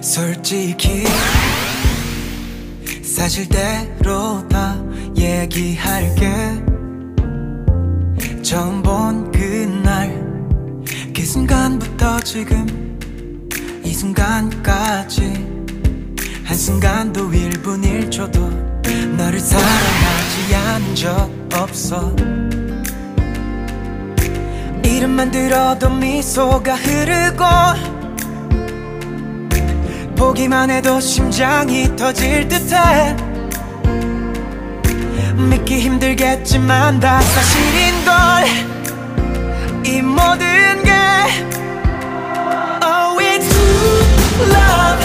솔직히 사실대로 다 얘기할게. 처음 본 그날 그 순간부터 지금 이 순간까지 한순간도 1분 1초도 너를 사랑하지 않은 적 없어. 이름만 들어도 미소가 흐르고 보기만 해도 심장이 터질 듯해. 믿기 힘들겠지만 다 사실인걸. 이 모든 게 Oh it's true love.